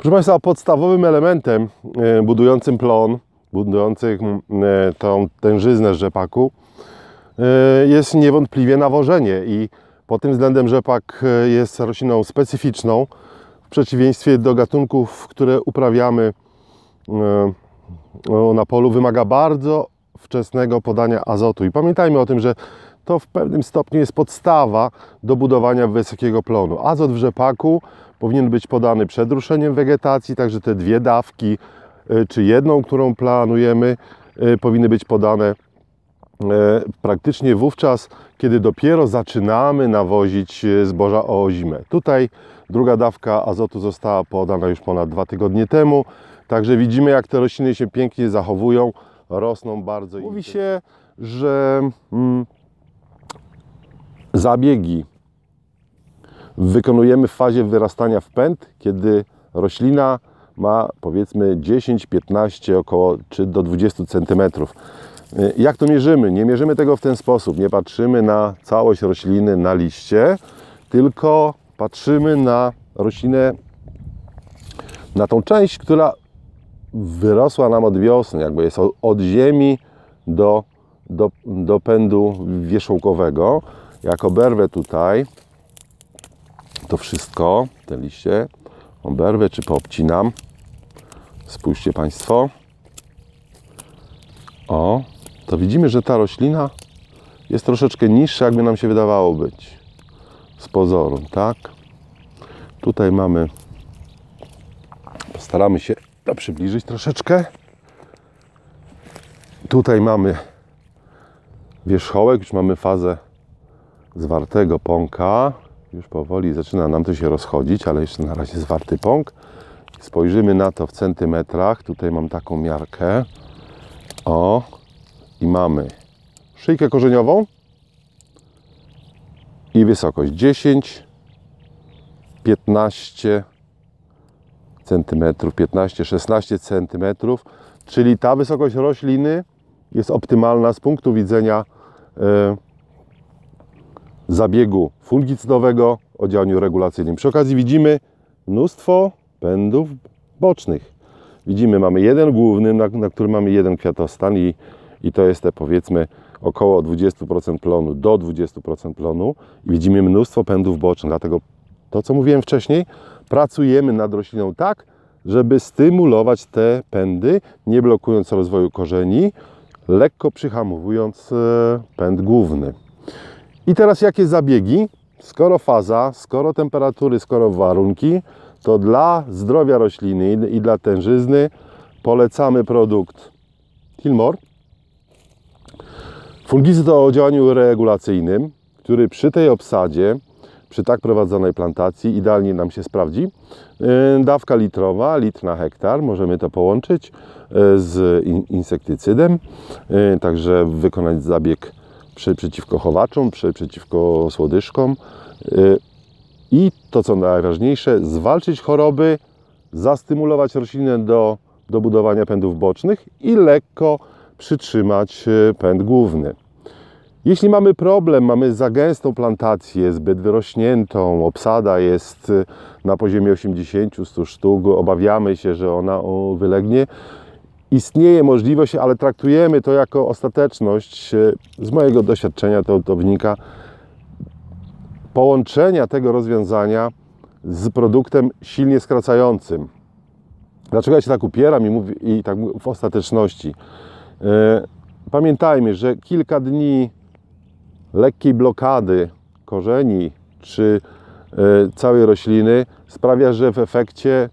Proszę Państwa, podstawowym elementem budującym plon, budującym tą tężyznę rzepaku jest niewątpliwie nawożenie i pod tym względem rzepak jest rośliną specyficzną w przeciwieństwie do gatunków, które uprawiamy na polu. Wymaga bardzo wczesnego podania azotu i pamiętajmy o tym, że to w pewnym stopniu jest podstawa do budowania wysokiego plonu. Azot w rzepaku powinien być podany przed ruszeniem wegetacji, także te dwie dawki, czy jedną, którą planujemy, powinny być podane praktycznie wówczas, kiedy dopiero zaczynamy nawozić zboża ozime. Tutaj druga dawka azotu została podana już ponad 2 tygodnie temu, także widzimy, jak te rośliny się pięknie zachowują, rosną bardzo. Mówi się, że zabiegi wykonujemy w fazie wyrastania w pęd, kiedy roślina ma powiedzmy 10, 15, około czy do 20 cm. Jak to mierzymy? Nie mierzymy tego w ten sposób. Nie patrzymy na całość rośliny, na liście, tylko patrzymy na roślinę, na tą część, która wyrosła nam od wiosny, jakby jest od ziemi do pędu wierzchołkowego. Jak oberwę tutaj to wszystko, te liście, oberwę czy poobcinam, spójrzcie Państwo, o, to widzimy, że ta roślina jest troszeczkę niższa, jakby nam się wydawało być z pozoru, tak? Tutaj mamy, postaramy się to przybliżyć troszeczkę. Tutaj mamy wierzchołek, już mamy fazę zwartego pąka. Już powoli zaczyna nam to się rozchodzić, ale jeszcze na razie zwarty pąk. Spojrzymy na to w centymetrach. Tutaj mam taką miarkę. O, i mamy szyjkę korzeniową i wysokość 10, 15 cm, 15-16 cm, czyli ta wysokość rośliny jest optymalna z punktu widzenia zabiegu fungicydowego o działaniu regulacyjnym. Przy okazji widzimy mnóstwo pędów bocznych. Widzimy, mamy jeden główny, na którym mamy jeden kwiatostan i to jest te powiedzmy około 20% plonu do 20% plonu. I widzimy mnóstwo pędów bocznych, dlatego to, co mówiłem wcześniej, pracujemy nad rośliną tak, żeby stymulować te pędy, nie blokując rozwoju korzeni, lekko przyhamowując pęd główny. I teraz jakie zabiegi? Skoro faza, skoro temperatury, skoro warunki, to dla zdrowia rośliny i dla tężyzny polecamy produkt Hilmor. Fungicyd o działaniu regulacyjnym, który przy tej obsadzie, przy tak prowadzonej plantacji idealnie nam się sprawdzi. Dawka litrowa, litr na hektar, możemy to połączyć z insektycydem, także wykonać zabieg przeciwko chowaczom, przeciwko słodyżkom i to, co najważniejsze, zwalczyć choroby, zastymulować roślinę do budowania pędów bocznych i lekko przytrzymać pęd główny. Jeśli mamy problem, mamy za gęstą plantację, zbyt wyrośniętą, obsada jest na poziomie 80-100 sztuk, obawiamy się, że ona wylegnie, istnieje możliwość, ale traktujemy to jako ostateczność, z mojego doświadczenia to wynika, połączenia tego rozwiązania z produktem silnie skracającym. Dlaczego ja się tak upieram i tak mówię w ostateczności? Pamiętajmy, że kilka dni lekkiej blokady korzeni czy całej rośliny sprawia, że w efekcie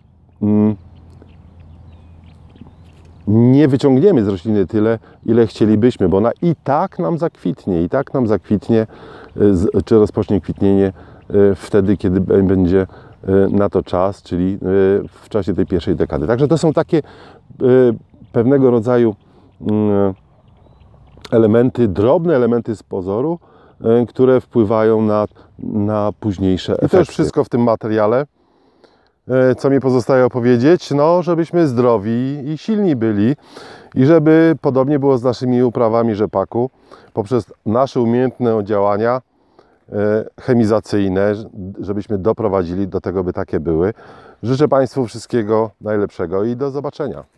nie wyciągniemy z rośliny tyle, ile chcielibyśmy, bo ona i tak nam zakwitnie, czy rozpocznie kwitnienie wtedy, kiedy będzie na to czas, czyli w czasie tej pierwszej dekady. Także to są takie pewnego rodzaju elementy, drobne elementy z pozoru, które wpływają na późniejsze efekty. I to już wszystko w tym materiale. Co mi pozostaje opowiedzieć? No, żebyśmy zdrowi i silni byli i żeby podobnie było z naszymi uprawami rzepaku, poprzez nasze umiejętne działania chemizacyjne, żebyśmy doprowadzili do tego, by takie były. Życzę Państwu wszystkiego najlepszego i do zobaczenia.